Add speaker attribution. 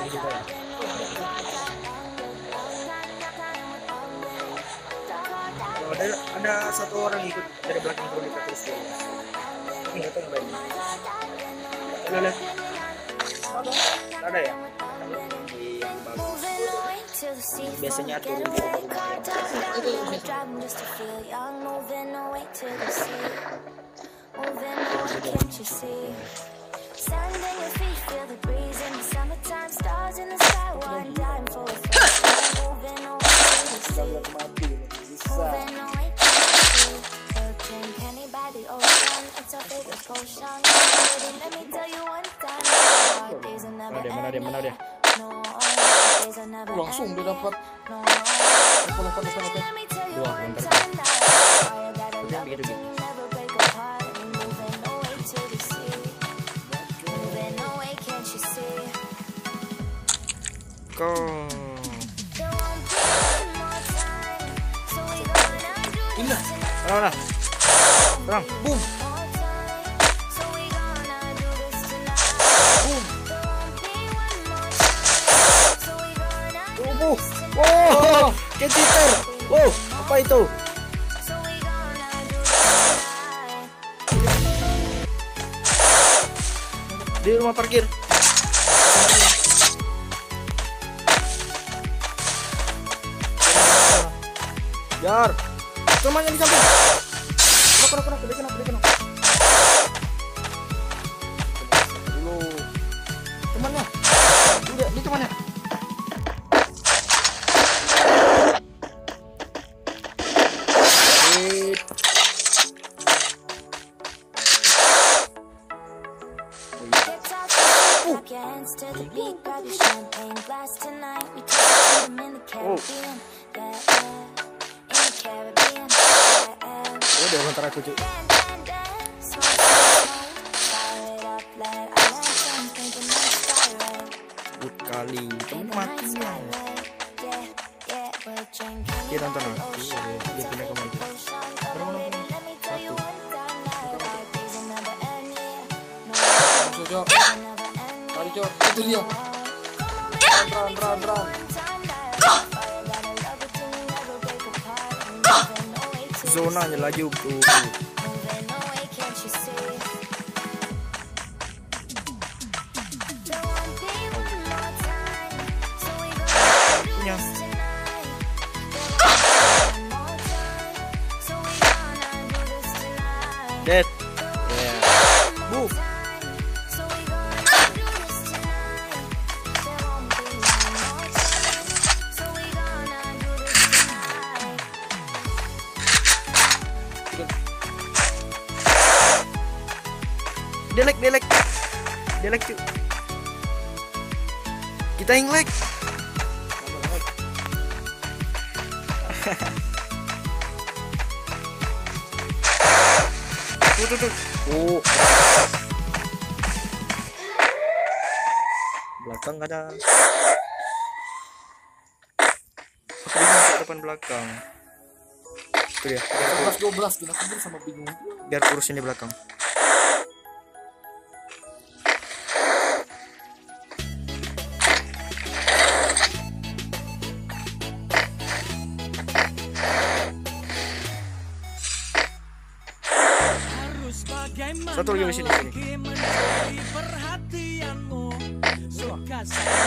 Speaker 1: juga ya. Oh, ada satu orang ikut dari belakang boneka terus ya. Ini nggak tahu ngapain. Lihat. Ada ya? Yang bagus. Biasanya turun di rumah mana dia?
Speaker 2: Langsung dia dapat.
Speaker 1: Dua, bentar. Udah begitu.
Speaker 2: Indah.
Speaker 1: Terang.
Speaker 2: Boom.
Speaker 1: Wow, cheater. Wow, apa itu? Di rumah parkir. Jar, temannya di samping. Kena. Dulu. Temannya. Udah, ini temannya. Udah ntar aku cuy. Kali mati ya. Dia nonton aku, dia pindah ke mana?
Speaker 2: Satu. Tadi Cok, itu dia. Run.
Speaker 1: Zonanya lagi tuh. Dead. Yeah. Move. Delek cuy. Kita yang lag. Tuh. Oh. Belakang ada. Aku bingung ke depan belakang. Tuh ya.
Speaker 2: 12 kita kubur sama bingung.
Speaker 1: Biar kurusin di belakang. Satu lagi di sini.